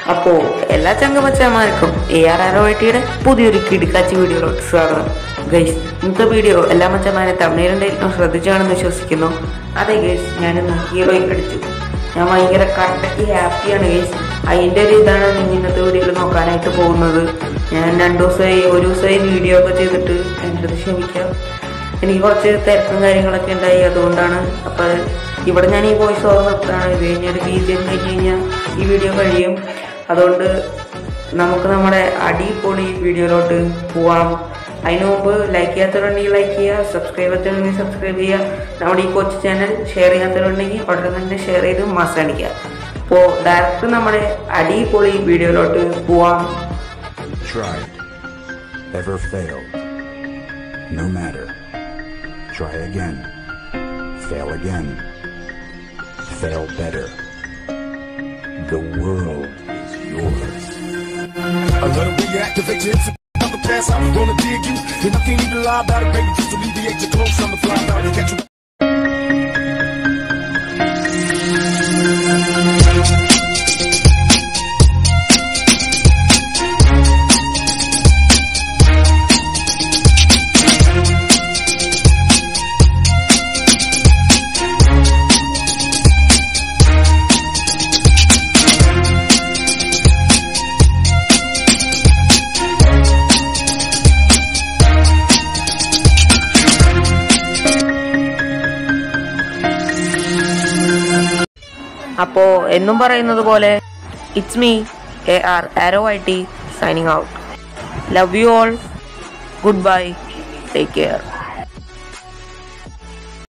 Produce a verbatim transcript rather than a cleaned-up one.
അപ്പോൾ എല്ലാ ചങ്കമച്ചന്മാർക്കും എ ആർ ആർ ഒ ടിയുടെ പുതിയൊരു കിടുക്കാച്ചി വീഡിയോയിലോട്ട് സ്വാഗതം. ഗൈസ്, ഇന്നത്തെ വീഡിയോ എല്ലാ മച്ചന്മാരെ തമിഴ്നാട്ടിൽ ശ്രദ്ധിച്ചാണെന്ന് വിശ്വസിക്കുന്നു. അതെ ഗൈസ്, ഞാനിന്ന് ഹീറോയ്ക്ക് അടിച്ചു. ഞാൻ ഭയങ്കര കറക്റ്റ് ഹാപ്പിയാണ് ഗൈസ്. അതിൻ്റെ ഒരു ഇതാണ് നിങ്ങൾ ഇന്നത്തെ വീഡിയോയിൽ നോക്കാനായിട്ട് പോകുന്നത്. ഞാൻ രണ്ടു ദിവസമായി ഒരു ദിവസമായി വീഡിയോ ഒക്കെ ചെയ്തിട്ട് എൻ്റെ അടുത്ത് ക്ഷമിക്കാം. എനിക്ക് കുറച്ച് തിരക്കും കാര്യങ്ങളൊക്കെ ഉണ്ടായി, അതുകൊണ്ടാണ്. അപ്പോൾ ഇവിടെ ഞാൻ ഈ വോയിസ് ഓവർ നിർത്തുകയാണ്. ഇത് കഴിഞ്ഞൊരു ബി ജി എം കഴിഞ്ഞ് കഴിഞ്ഞാൽ ഈ വീഡിയോ കഴിയും. അതുകൊണ്ട് നമുക്ക് നമ്മുടെ അടിപൊളി വീഡിയോയിലോട്ട് പോവാം. അതിന് മുമ്പ് ലൈക്ക് ചെയ്യാത്തവരുണ്ടെങ്കിൽ ലൈക്ക് ചെയ്യുക, സബ്സ്ക്രൈബ് ചെയ്യാത്തവരുണ്ടെങ്കിൽ സബ്സ്ക്രൈബ് ചെയ്യുക. നമ്മുടെ ഈ കൊച്ചു ചാനൽ ഷെയർ ചെയ്യാത്തവരുണ്ടെങ്കിൽ ഉടനെ തന്നെ ഷെയർ ചെയ്ത് മാസം അടിക്കുക. അപ്പോൾ ഡയറക്റ്റ് നമ്മുടെ അടിപൊളി വീഡിയോയിലോട്ട് പോവാം. Tried, ever failed, no matter. Try again, fail again, fail better. The world is yours. I let it reactivate you. I'm the past, I'm gonna dig you. And I can't even lie about it, baby. Just alleviate your clothes. I'm the fly out and catch you. അപ്പോൾ എന്നും പറയുന്നത് പോലെ it's me A R ആരോ I T signing out. Love you all. Good bye. Take care.